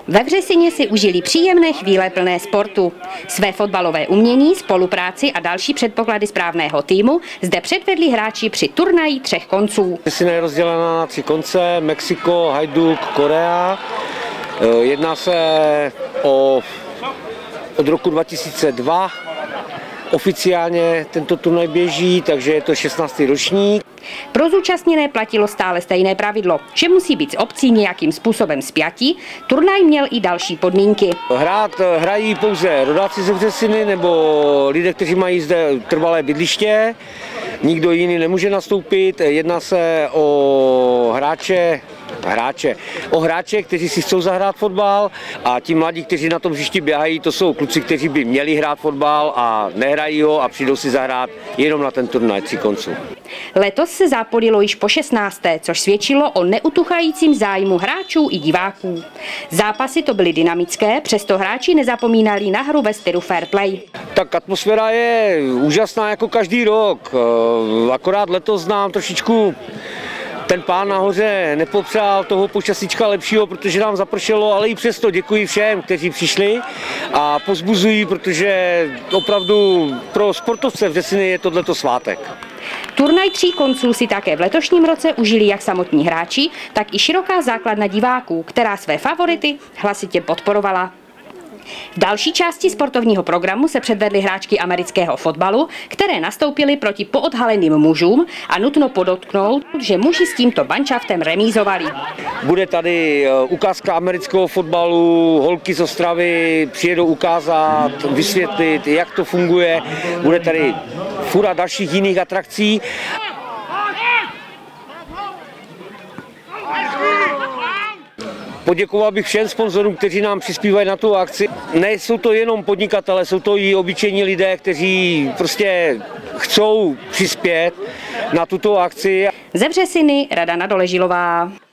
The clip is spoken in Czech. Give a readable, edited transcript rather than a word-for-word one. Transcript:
Ve Vřesině si užili příjemné chvíle plné sportu. Své fotbalové umění, spolupráci a další předpoklady správného týmu zde předvedli hráči při turnaji 3 konců. Vřesina je rozdělena na 3 konce: Mexiko, Hajduk, Korea. Jedná se od roku 2002. Oficiálně tento turnaj běží, takže je to 16. ročník. Pro zúčastněné platilo stále stejné pravidlo, že musí být s obcí nějakým způsobem spjatí. Turnaj měl i další podmínky. Hrají pouze rodáci ze Vřesiny nebo lidé, kteří mají zde trvalé bydliště. Nikdo jiný nemůže nastoupit. Jedná se o hráče, kteří si chcou zahrát fotbal, a ti mladí, kteří na tom hřišti běhají, to jsou kluci, kteří by měli hrát fotbal a nehrají ho a přijdou si zahrát jenom na ten turnaj 3 konců. Letos se zápolilo již po 16., což svědčilo o neutuchajícím zájmu hráčů i diváků. Zápasy to byly dynamické, přesto hráči nezapomínali na hru ve stylu fair play. Tak atmosféra je úžasná jako každý rok, akorát letos nám trošičku ten pán nahoře nepopřál toho počasíčka lepšího, protože nám zapršelo, ale i přesto děkuji všem, kteří přišli a povzbuzují, protože opravdu pro sportovce Vřesiny je tohleto svátek. Turnaj 3 konců si také v letošním roce užili jak samotní hráči, tak i široká základna diváků, která své favority hlasitě podporovala. V další části sportovního programu se předvedly hráčky amerického fotbalu, které nastoupily proti poodhaleným mužům, a nutno podotknout, že muži s tímto manšaftem remízovali. Bude tady ukázka amerického fotbalu, holky z Ostravy přijedou ukázat, vysvětlit, jak to funguje. Bude tady fura dalších jiných atrakcí. Poděkoval bych všem sponzorům, kteří nám přispívají na tu akci. Nejsou to jenom podnikatelé, jsou to i obyčejní lidé, kteří prostě chcou přispět na tuto akci. Ze Vřesiny Radana Doležilová.